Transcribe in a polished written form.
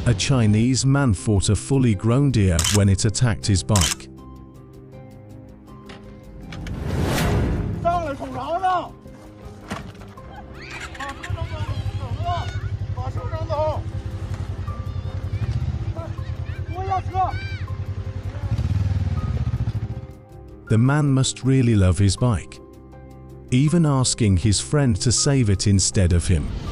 A Chinese man fought a fully grown deer when it attacked his bike. The man must really love his bike, even asking his friend to save it instead of him.